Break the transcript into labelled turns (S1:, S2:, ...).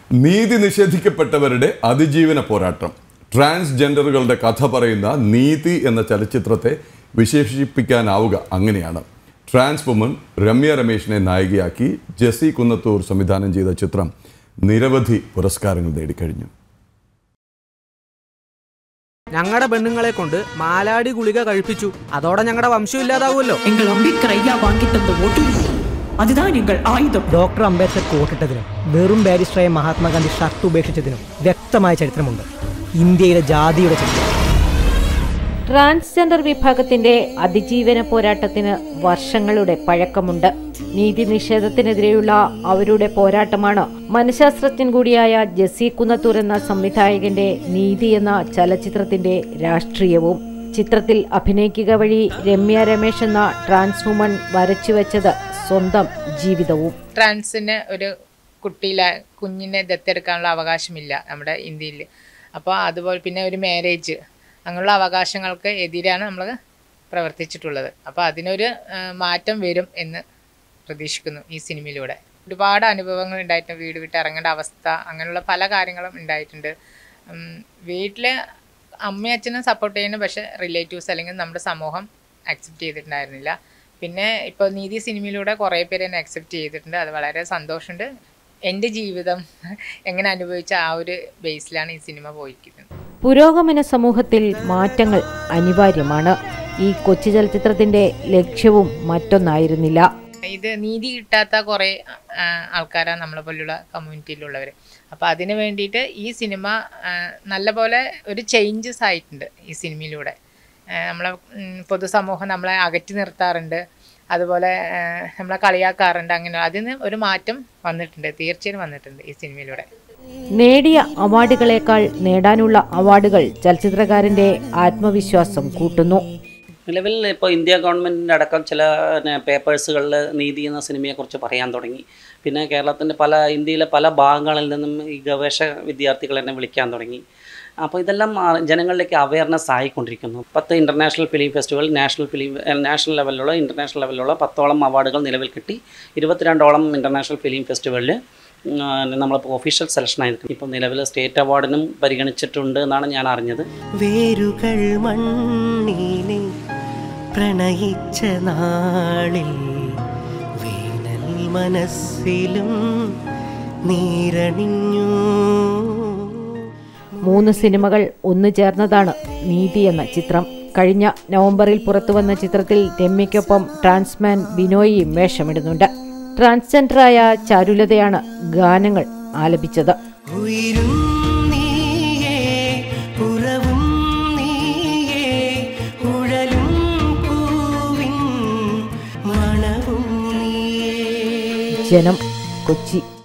S1: നീതി നിഷേധിക്കപ്പെട്ടവരുടെ അതിജീവന പോരാട്ടം. ട്രാൻസ്ജെൻഡറുകളുടെ കഥ പറയുന്ന നീതി എന്ന ചലച്ചിത്രത്തെ വിശേഷിപ്പിക്കാനാവുക അങ്ങനെയാണ്. ട്രാൻസ് വുമൺ രമ്യ രമേശിനെ നായികയാക്കി ജെസ്സി കുന്നത്തൂർ സംവിധാനം ചെയ്ത ചിത്രം നിരവധി പുരസ്കാരങ്ങൾ നേടിക്കഴിഞ്ഞു.
S2: ഞങ്ങളുടെ പെണ്ണുങ്ങളെ കൊണ്ട് മാലാടി ഗുളിക കഴിപ്പിച്ചു. അതോടെ ഞങ്ങളുടെ വംശം ഇല്ലാതാവുമല്ലോ.
S3: ഡോക്ടർ അംബേദ്കർ കോട്ടിട്ടതിനും വെറും ബാരിസ്റ്ററായ മഹാത്മാഗാന്ധി ഷർട്ട് ഉപേക്ഷിച്ചതിനും വ്യക്തമായ ചരിത്രമുണ്ട്. ഇന്ത്യയിലെ ജാതിയുടെ ചരിത്രം.
S4: ട്രാൻസ്ജെൻഡർ വിഭാഗത്തിന്റെ അതിജീവന പോരാട്ടത്തിന് വർഷങ്ങളുടെ പഴക്കമുണ്ട്. നീതി നിഷേധത്തിനെതിരെയുള്ള അവരുടെ പോരാട്ടമാണ് മനഃശാസ്ത്രജ്ഞൻ കൂടിയായ ജെസ്സി കുന്നത്തൂർ എന്ന സംവിധായകന്റെ നീതി എന്ന ചലച്ചിത്രത്തിന്റെ രാഷ്ട്രീയവും. ചിത്രത്തിൽ അഭിനയിക്കുക വഴി രമ്യ രമേശ് എന്ന ട്രാൻസ് വുമൺ വരച്ചുവെച്ചത് സ്വന്തം ജീവിതവും.
S5: ട്രാൻസിന് ഒരു കുഞ്ഞിനെ ദത്തെടുക്കാനുള്ള അവകാശമില്ല നമ്മുടെ ഇന്ത്യയിൽ. അപ്പോൾ അതുപോലെ പിന്നെ ഒരു മാരേജ് അങ്ങനെയുള്ള അവകാശങ്ങൾക്ക് എതിരാണ് നമ്മൾ പ്രവർത്തിച്ചിട്ടുള്ളത്. അപ്പോൾ അതിനൊരു മാറ്റം വരും എന്ന് പ്രതീക്ഷിക്കുന്നു ഈ സിനിമയിലൂടെ. ഒരുപാട് അനുഭവങ്ങൾ ഉണ്ടായിട്ടുണ്ട്. വീട് വിട്ട് ഇറങ്ങേണ്ട അവസ്ഥ, അങ്ങനെയുള്ള പല കാര്യങ്ങളും ഉണ്ടായിട്ടുണ്ട്. വീട്ടിൽ അമ്മയും അച്ഛനും സപ്പോർട്ട് ചെയ്യുന്നു, പക്ഷേ റിലേറ്റീവ്സ് അല്ലെങ്കിൽ നമ്മുടെ സമൂഹം അക്സെപ്റ്റ് ചെയ്തിട്ടുണ്ടായിരുന്നില്ല. പിന്നെ ഇപ്പോൾ നീതി സിനിമയിലൂടെ കുറേ പേര് എന്നെ അക്സെപ്റ്റ് ചെയ്തിട്ടുണ്ട്. അത് വളരെ സന്തോഷമുണ്ട്. എൻ്റെ ജീവിതം എങ്ങനെ അനുഭവിച്ച ആ ഒരു ബേസിലാണ് ഈ സിനിമ പോയിരിക്കുന്നത്.
S4: പുരോഗമന സമൂഹത്തിൽ മാറ്റങ്ങൾ അനിവാര്യമാണ്. ഈ കൊച്ചു ചലച്ചിത്രത്തിന്റെ ലക്ഷ്യവും മറ്റൊന്നായിരുന്നില്ല.
S5: ഇത് നീതി കിട്ടാത്ത കുറേ ആൾക്കാരാണ് നമ്മളെ പോലുള്ള കമ്മ്യൂണിറ്റിയിലുള്ളവർ. അപ്പോൾ അതിന് വേണ്ടിയിട്ട് ഈ സിനിമ നല്ലപോലെ ഒരു ചേഞ്ചസ് ആയിട്ടുണ്ട്. ഈ സിനിമയിലൂടെ നമ്മളെ പൊതുസമൂഹം നമ്മളെ അകറ്റി നിർത്താറുണ്ട്, അതുപോലെ നമ്മളെ കളിയാക്കാറുണ്ട്. അങ്ങനെ അതിന് ഒരു മാറ്റം വന്നിട്ടുണ്ട്, തീർച്ചയായും വന്നിട്ടുണ്ട് ഈ സിനിമയിലൂടെ.
S4: നേടിയ അവാർഡുകളേക്കാൾ നേടാനുള്ള അവാർഡുകൾ ചലച്ചിത്രകാരന്റെ ആത്മവിശ്വാസം കൂട്ടുന്നു.
S6: നിലവിൽ ഇപ്പോൾ ഇന്ത്യ ഗവൺമെൻറ്റിൻ്റെ അടക്കം ചില പേപ്പേഴ്സുകളിൽ നീതി എന്ന സിനിമയെക്കുറിച്ച് പറയാൻ തുടങ്ങി. പിന്നെ കേരളത്തിൻ്റെ ഇന്ത്യയിലെ പല ഭാഗങ്ങളിൽ നിന്നും ഈ ഗവേഷക വിദ്യാർത്ഥികൾ എന്നെ വിളിക്കാൻ തുടങ്ങി. അപ്പോൾ ഇതെല്ലാം ജനങ്ങളിലേക്ക് അവയർനെസ് ആയിക്കൊണ്ടിരിക്കുന്നു. 10 ഇൻ്റർനാഷണൽ ഫിലിം ഫെസ്റ്റിവൽ, നാഷണൽ ലെവലിലുള്ള ഇൻ്റർനാഷണൽ ലെവലിലുള്ള 10ഓളം അവാർഡുകൾ നിലവിൽ കിട്ടി. 22ഓളം ഇൻ്റർനാഷണൽ ഫിലിം ഫെസ്റ്റിവലിൽ നമ്മളിപ്പോൾ ഒഫീഷ്യൽ സെലക്ഷൻ ആയിരിക്കും. ഇപ്പോൾ നിലവിൽ സ്റ്റേറ്റ് അവാർഡിനും പരിഗണിച്ചിട്ടുണ്ട് എന്നാണ് ഞാൻ അറിഞ്ഞത്.
S7: വേരുകൾ മണ്ണിനെ പ്രണയിച്ച നാളിൽ വേനൽ മനസ്സിലും നീരണിഞ്ഞു.
S4: 3 സിനിമകൾ ഒന്നു ചേർന്നതാണ് നീതി എന്ന ചിത്രം. കഴിഞ്ഞ നവംബറിൽ പുറത്തുവന്ന ചിത്രത്തിൽ രമ്യയ്ക്കൊപ്പം ട്രാൻസ്മാൻ ബിനോയിയും വേഷമിടുന്നുണ്ട്. ട്രാൻസ്ജെൻഡറായ ചാരുലതയാണ് ഗാനങ്ങൾ ആലപിച്ചത്. ജനം, കൊച്ചി.